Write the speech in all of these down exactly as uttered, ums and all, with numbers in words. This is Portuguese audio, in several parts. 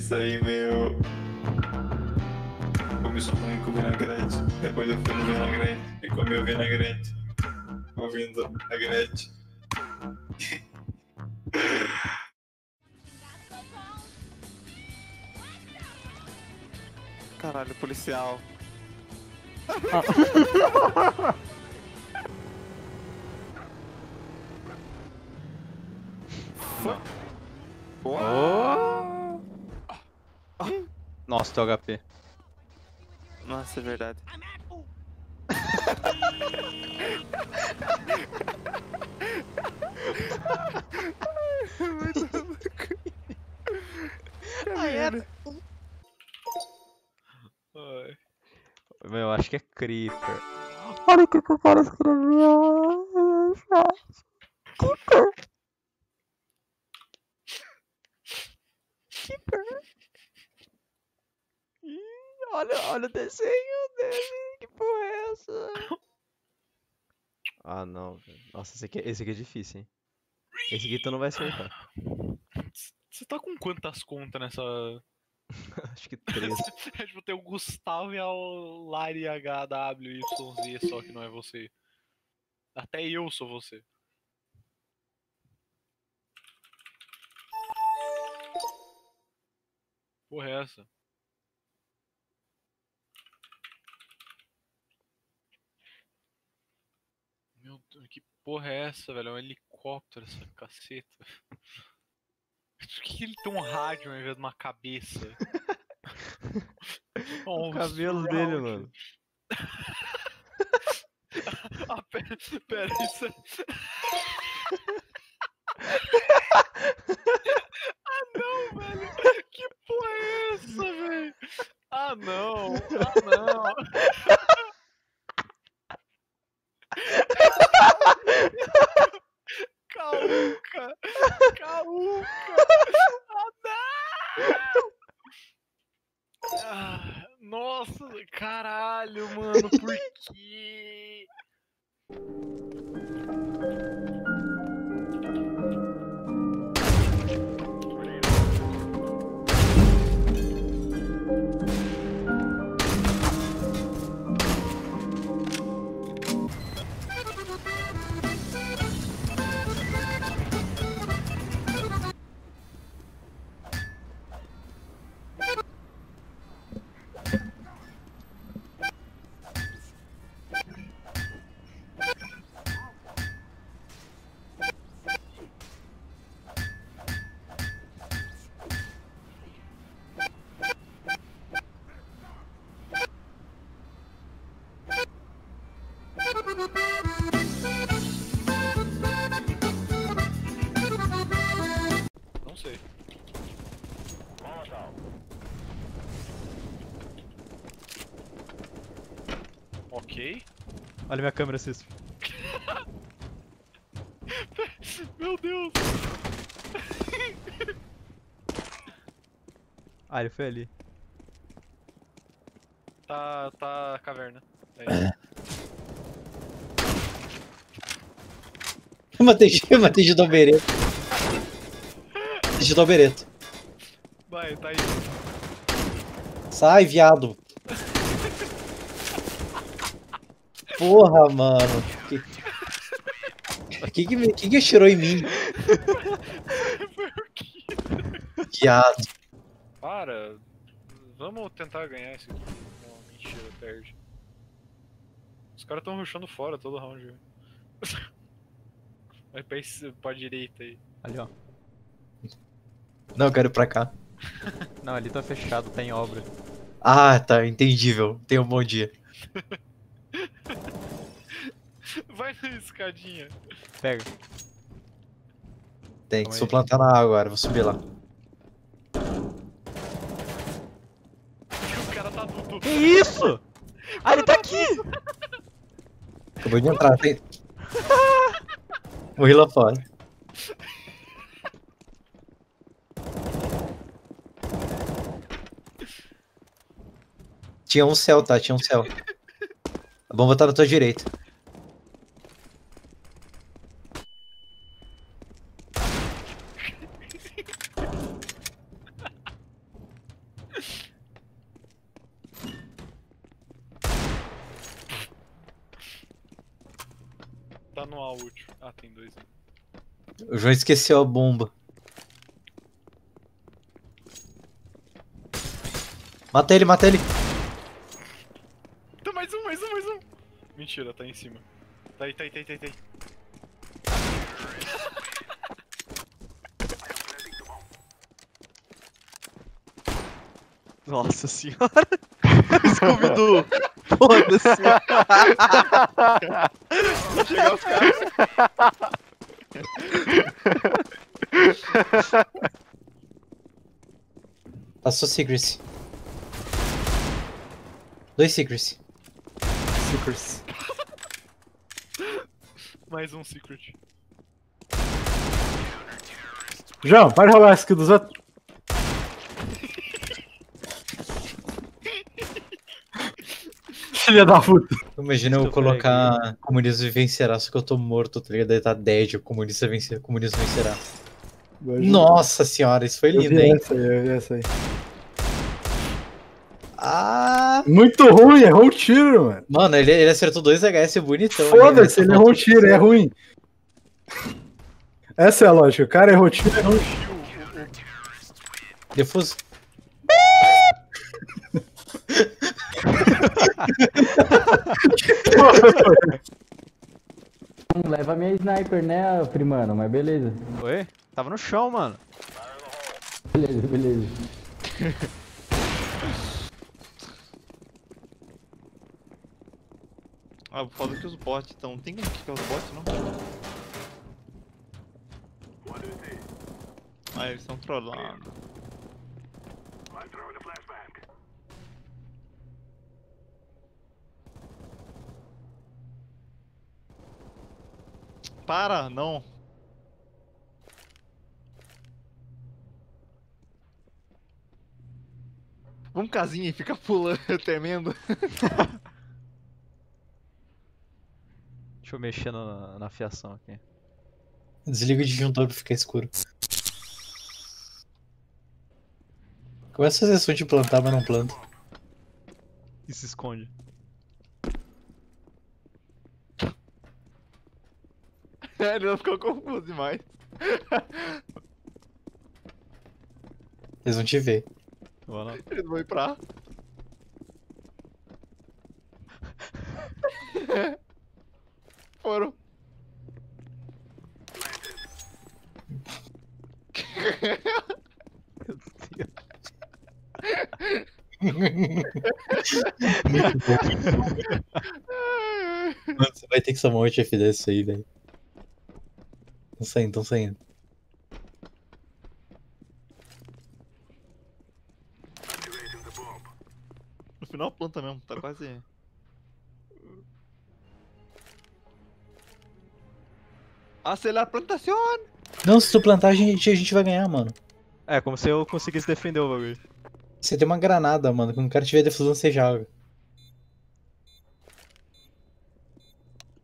isso aí, meu. Começou também com vinagrete. Depois eu fui no vinagrete e comi o vinagrete. Ouvindo a Gretchen. Caralho, policial. Não. Oh! Nossa, teu H P. Nossa, é verdade. Muito louco. Ah, era? Ai. Meu, acho que é Creeper. Olha o que, que o cara escreveu. Keeper. Keeper. Ih, olha, olha o desenho dele. Que porra é essa? Ah, não, velho. Nossa, esse aqui, é- esse aqui é difícil, hein? Esse aqui tu não vai acertar. Você tá com quantas contas nessa. Acho que três. É tipo, tem o Gustavo e a Lari H W Y Z, só que não é você. Até eu sou você. Porra, é essa? Meu Deus, que porra é essa, velho? É um helicóptero essa caceta. Por que ele tem um rádio ao invés de uma cabeça? O Oh, cabelo dele, mano. Ah, pera, pera, isso é... Ah, não, velho! Que porra é essa, velho? Ah, não! Ah, não! Cauca! Cauca! Ah, não! Ah, nossa, caralho, mano, por quê? Não sei. Ok. Olha minha câmera, Cício. Meu Deus! Ah, ele foi ali. Tá, tá caverna. É. Matei, matei de Dobereto. De Dobereto. Vai, tá aí. Sai, viado. Porra, mano. Que que, que, me- que, que atirou em mim? Foi o quê? Viado. Para. Vamos tentar ganhar esse aqui. Não, mentira, perde. Os caras tão rushando fora todo round. velho. Vai pra, esse- pra direita aí. Ali, ó. Não, eu quero ir pra cá. Não, ali tá fechado, tá em obra. Ah, tá, entendível. Tenha um bom dia. Vai na escadinha. Pega. Tem que Calma aí. suplantar na água agora, vou subir lá. O cara tá tudo. Que isso? Ah, ele tá aqui! Acabou de entrar, tem. Morri lá fora. Tinha um céu, tá? Tinha um céu. A bomba tá na tua direita. Tá no A útil. Ah, tem dois ainda. O João esqueceu a bomba. Mata ele, mata ele. Tá mais um, mais um, mais um. Mentira, tá em cima. Tá aí, tá aí, tá aí, tá aí. Tá aí. Nossa senhora. Scooby-Doo. Foda-se. Chegar os caras. Passou Secrecy. Dois Secrecy. Secrets. Mais um secret. João, pode rolar a skill dos outros. Filha da puta. Imagina eu Estou colocar comunismo vencerá, só que eu tô morto, tá ligado? Daí tá dead, o comunista vencer, comunismo vencerá. Nossa senhora, isso foi Eu lindo, vi hein? essa aí, eu vi essa aí. Ah! Muito ruim, errou o tiro, mano. Mano, ele, ele acertou dois H S bonitão. Foda-se, ele errou o tiro, é ruim. Essa é a lógica, o cara errou o tiro, errou o tiro. Defuso. Não leva minha sniper, né, primano? Mas beleza. Oi? Tava no chão, mano. Beleza, beleza. Ah, foda que os bots, então. Não tem como kickar os bots, não? Ah, eles estão trollando. Para, não. Vamos casinha e fica pulando, temendo. Deixa eu mexer na, na fiação aqui. Desliga o disjuntor pra ficar escuro. Começa a fazer som de plantar, mas não planta. E se esconde. Ele não ficou confuso demais. Eles vão te ver. Vou não. Eles vão ir pra. Foram. Mano, você vai ter que somar um F desse aí, velho. Tão saindo, tão saindo. No final planta mesmo, tá quase. Acelerar a plantação! Não, se tu plantar, a gente, a gente vai ganhar, mano. É, como se eu conseguisse defender o bagulho. Você tem uma granada, mano. Quando o cara tiver defusão, você joga.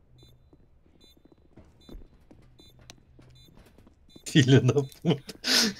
Filho da puta.